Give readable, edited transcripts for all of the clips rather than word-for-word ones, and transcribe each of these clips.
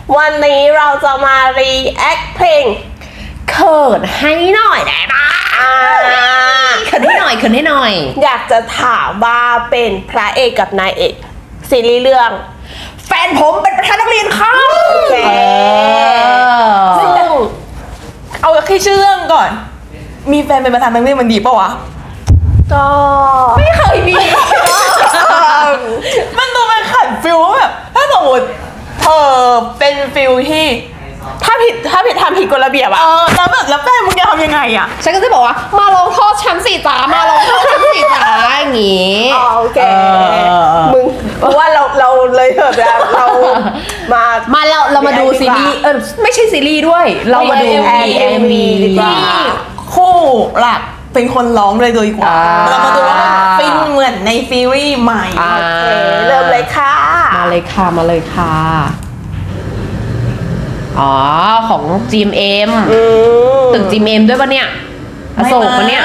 วันนี้เราจะมารีแอคเพลงเขินให้หน่อยได้ปะเขินให้หน่อยเขินให้หน่อยอยากจะถามว่าเป็นพระเอกกับนายเอกซีรีส์เรื่องแฟนผมเป็นประธานนักเรียนค่ะโอเคซึ่งเอาแค่ชื่อเรื่องก่อนมีแฟนเป็นประธานนักเรียนมันดีปะวะก็ไม่เคยมีมันดูมันขัดฟิลแบบถ้าสมมติเธอเป็นฟิลที่ถ้าผิดทำผิดกฎระเบียบอะแล้วแบบแล้วแฟนมึงจะทำยังไงอะฉันก็จะบอกว่ามาลงโทษฉันสิจ๋ามาลงโทษฉันสิจ๋าอย่างงี้โอเคมึงเพราะว่าเราเลยเถอะเราเรามาดูซีรีส์ไม่ใช่ซีรีส์ด้วยเรามาดู MV ดีกว่าคู่หลักเป็นคนร้องเลยดีกว่าเรามาดูว่าฟินเหมือนในซีรีส์ใหม่โอเคเริ่มเลยค่ะมาเลยค่ะอ๋อของ GMM ตึก GMM ด้วยปะเนี่ยอโศกปะเนี่ย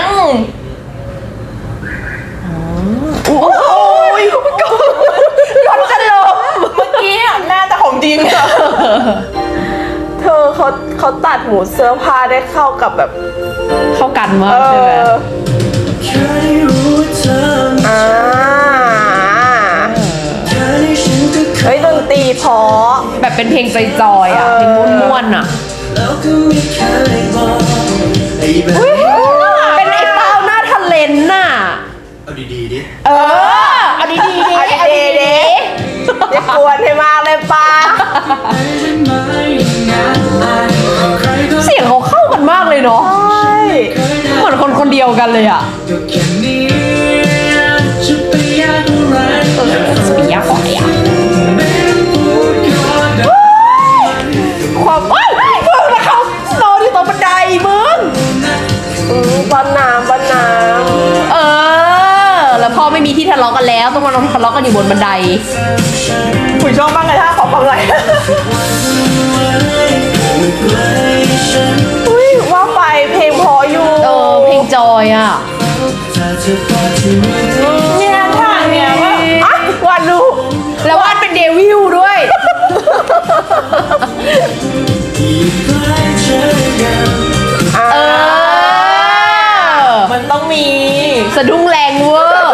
โอ้ยร้อนจะลมเมื่อกี้น่าจะของจริงอะเธอเขาตัดหมูเสื้อผ้าได้เข้ากับแบบเข้ากันมากใช่ไหมเฮ้ยดนตรีเพราะแบบเป็นเพลงจอยๆอ่ะเพลงม้วนๆอ่ะเป็นไอ้เต้าหน้าทะเลนน่ะเอาดีๆดิเอาดีๆดิอย่ากวนให้มากเลยป้าเสียงเขาเข้ากันมากเลยเนาะเหมือนคนเดียวกันเลยอ่ะสุดยอดเลยอ่ะความมึงนะครับนอนอยู่ตรงบันไดมึงบนน้ำแล้วพ่อไม่มีที่ทะเลาะกันแล้วต้องมาทะเลาะกันอยู่บนบันไดผู้ชอบบ้างเลยถ้าขอฟังเลยว่าไปเพลงพออยู่เพลงจอยอ่ะเนี่ยท่าเนี่ยว่าวาดรูปแล้ววาดเป็นเดวิลด้วยมันต้องมีสะดุ้งแรงเวอร์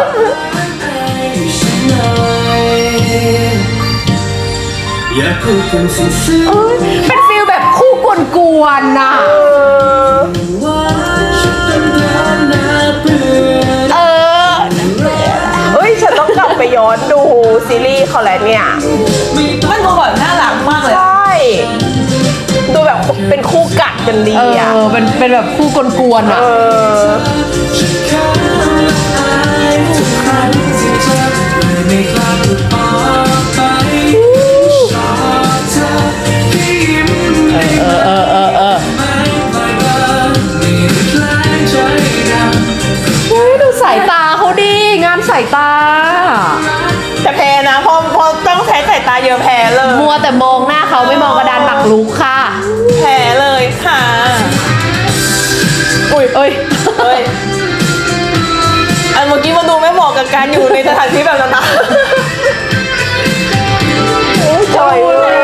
เป็นฟิลแบบคู่กวนๆน่ะฉันต้องกลับไปย้อนดูซีรีส์เขาแล้วเนี่ยมันดูแบบน่ารักมากเลยใช่ดูแบบเป็นคู่กัดกันดีอ่ะเป็นแบบคู่กวนๆอ่ะดูสายตาเขาดีงานสายตาแต่แพ้นะพอต้องใช้สายตาเยอะแพ้เลยมัวแต่มองหน้าเขาไม่มองกระดานหมากรุกค่ะแพ้เลยค่ะเอ้ยอันเมื่อกี้มาดูไม่เหมาะกับการอยู่ในสถานที่แบบนั้นนะจอยเลย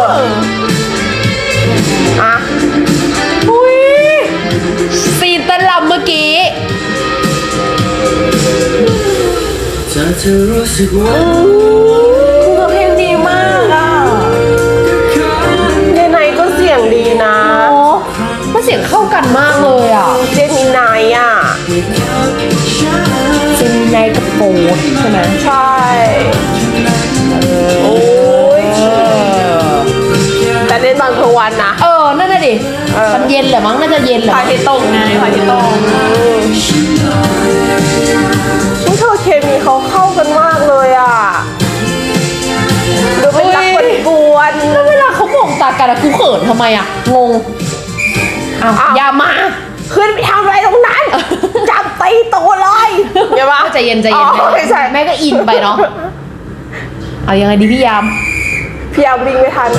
ซีนเต้นรำเมื่อกี้คือเพลงดีมากอ่ะเจนไนก็เสียงดีนะมันเสียงเข้ากันมากเลยอ่ะเจมินายอ่ะเจมินายกับโฟร์ใช่ไหมใช่โอ้ยแต่เล่นตอนกลางวันนะนั่นน่ะดิตอนเย็นแหละมั้งน่าจะเย็นแหละพาทิตย์ตกไงพาทิตย์ตกเธอเคมีเขาเข้ากันมากเลยอ่ะดูเป็นรักกวนแล้วเวลาเขามองตากันกูเขินทำไมอ่ะงงอย่ามาขึ้นไปทำอะไรตรงนั้นจับตีตัวเลยอย่ามาใจเย็นแม่ก็อินไปเนาะเอายังไงดีพี่ยามวิ่งไม่ทัน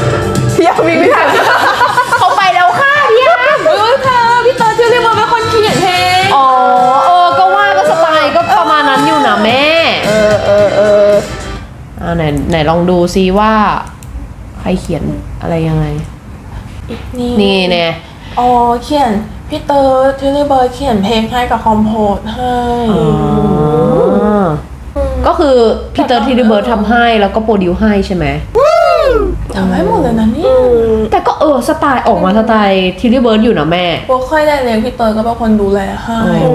เขาไปแล้วค่ะพี่ยามพี่เตอร์ชื่อเรียกว่าเป็นคนเขียนเพลงก็ว่าก็สไตล์ก็ประมาณนั้นอยู่นะแม่ไหนลองดูซิว่าใครเขียนอะไรยังไงนี่นี่เนี่ยอ๋อเขียนพี่เตอร์ทิลลี่เบิร์ดเขียนเพลงให้กับคอมโพสให้ก็คือพี่เติร์ดที่ดิเบิร์ดทำให้แล้วก็โปรดิวให้ใช่ไหมทำให้หมดเลยนะนี่แต่ก็สไตล์ออกมาสไตล์ที่ดิเบิร์ดอยู่นะแม่โบค่อยได้เลี้ยงพี่เตอร์ก็เป็นคนดูแลให้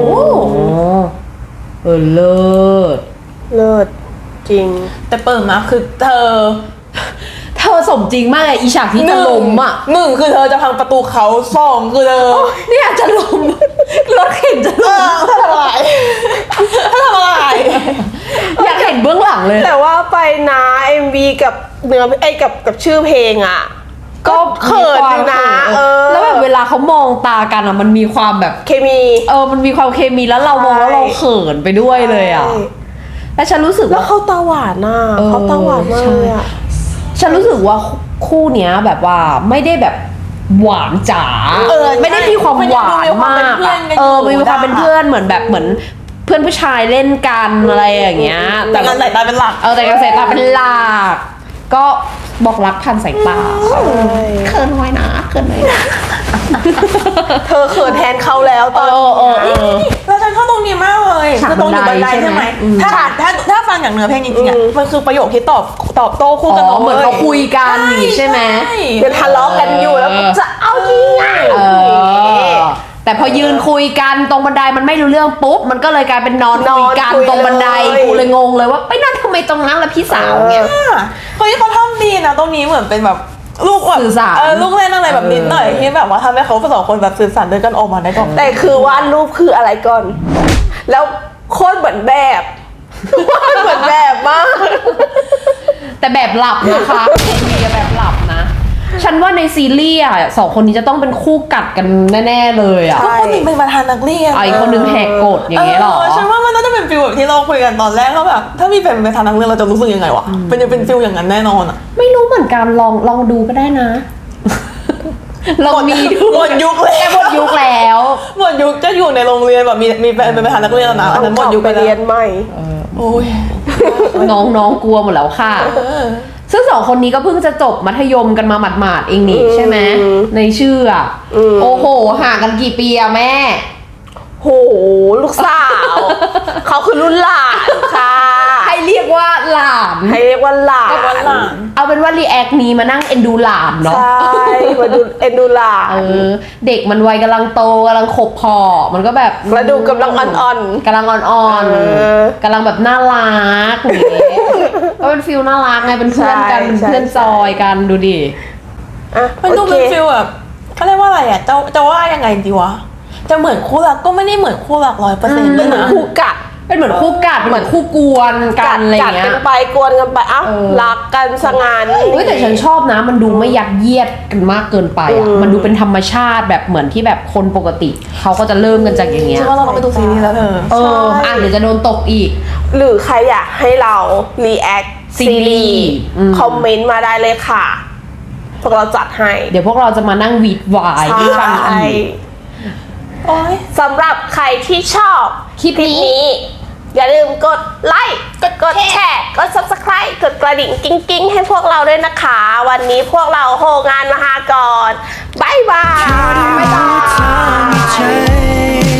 เลิศเลิศจริงแต่เปิดมาคือเธอเธอสมจริงมากเลยอีฉากที่จะล้มอ่ะหนึ่งคือเธอจะพังประตูเขาสองคือเธอเนี่ยจะล้มรถเข็นจะล้มทำอะไรทำอะไรอยากเห็นเบื้องหลังเลยแต่ว่าไปนะ MV กับเนื้อกับชื่อเพลงอ่ะ ก็เขินอยู่นะแล้วแบบเวลาเขามองตากันอ่ะมันมีความแบบเคมีมันมีความเคมีแล้วเรามองแล้วเราเขินไปด้วยเลยอ่ะแต่ฉันรู้สึกแล้วว่าเขาตาหวานน่ะเขาตาหวานมากเลยอ่ะฉันรู้สึกว่าคู่เนี้ยแบบว่าไม่ได้แบบหวานจ๋าไม่ได้มีความหวานมากมีความเป็นเพื่อนเหมือนเพื่อนผู้ชายเล่นกันอะไรอย่างเงี้ยแต่งานสายตาเป็นหลักแต่งานสายตาเป็นหลักก็บอกรักผ่านสายตาเขินน้อยนะเขินน้อยนะเธอเขินแทนเขาแล้วตอนแล้วฉันชอบตรงนี้มากเลยคือตรงอยู่บันไดใช่ไหมถ้าฟังอย่างเนื้อเพลงจริงๆอ่ะมันคือประโยคที่ตอบโต้คู่กันเหมือนเขาคุยกันใช่ไหมเดี๋ยวทะเลาะกันอยู่แล้วจะเอายังไงแต่พอยืนคุยกันตรงบันไดมันไม่รู้เรื่องปุ๊บมันก็เลยกลายเป็นนอนคุยกันตรงบันไดกูเลยงงเลยว่าไปนอนทำไมตรงนั้นล่ะพี่สาวเนี่ยเฮ้ยเขาทำดีนะตรงนี้เหมือนเป็นแบบลูกแบบสื่อสารลูกเล่นอะไรแบบนิดหน่อยที่แบบว่าทำให้เขาสองคนแบบสื่อสารด้วยกันออกมาได้ก่อนแต่คือวาดรูปคืออะไรก่อน แล้วโคตรเหมือนแบบเหมือนแบบมากแต่แบบหลับนะคะมีแบบหลับนะ ฉันว่าในซีรีส์อ่ะสองคนนี้จะต้องเป็นคู่กัดกันแน่ๆเลยอ่ะก็คนหนึ่งเป็นประธานนักเรียนอีกคนนึงแหกกฎอย่างเงี้ยหรอฉันว่ามันน่าจะเป็นฟิลแบบที่เราคุยกันตอนแรกเขาแบบถ้ามีเป็นประธานนักเรียนเราจะรู้สึกยังไงวะเป็นฟิลอย่างนั้นแน่นอนอ่ะไม่รู้เหมือนกันลองดูก็ได้นะ ลองมีดูหมดยุคเลยหมดยุคแล้วหมดยุคจะอยู่ในโรงเรียนแบบมีแฟนเป็นประธานนักเรียนแล้วนะอันนั้นหมดยุคไปไปเรีเรียยนนใหม่โอ้ยน้องกลัวหมดแล้วค่ะ ซึ่งสองคนนี้ก็เพิ่งจะจบมัธยมกันมาหมาดๆเองนี่ใช่ไหมในชื่ออ่ะโอ้โหห่างกันกี่ปีอะแม่โหลูกสาว เขาคือรุ่นหลานค่ะให้เรียกว่าหลานให้เรียกว่าหลานเอาเป็นว่ารีแอคนี้มานั่งเอ็นดูหลานเนาะใช่มาดูเอ็นดูหลานเด็กมันวัยกำลังโตกำลังขบพอมันก็แบบกระดูกกำลังอ่อนกำลังอ่อนๆกำลังแบบน่ารักอย่างเงี้ยก็เป็นฟิลน่ารักไงเป็นเพื่อนกันเป็นเพื่อนจอยกันดูดิอ่ะมันดูเป็นฟิลแบบเขาเรียกว่าอะไรอ่ะจะว่ายังไงดีวะจะเหมือนคู่รักก็ไม่ได้เหมือนคู่รัก100%เลยเหมือนนะคู่กัดเป็นเหมือนคู่กัดเหมือนคู่กวนกันอะไรกัดเงี้กันยไปกวนกันไปอ้าวรักกันสงานแต่ฉันชอบนะมันดูไม่ยัดเยียดกันมากเกินไปอ่ะมันดูเป็นธรรมชาติแบบเหมือนที่แบบคนปกติเขาก็จะเริ่มกันจากอย่างเงี้ยฉันว่าเราไปดูซีรีส์แล้วเธอเดี๋ยวจะโดนตกอีกหรือใครอยากให้เรา react ซีซีรีรีส์ส์คอมเมนต์มาได้เลยค่ะ พวกเราจัดให้เดี๋ยวพวกเราจะมานั่งวีดวายให้ฟังอีกโอ้ยสำหรับใครที่ชอบคลิปนี้อย่าลืมกดไลค์กดแชร์กด subscribe กดกระดิ่งกิ้งๆให้พวกเราด้วยนะคะ วันนี้พวกเราโฮงานมหากรบ๊ายบาย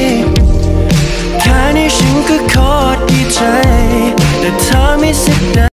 แค่นี้ฉันก็โคตรดีใจแต่เธอไม่สิทธิ์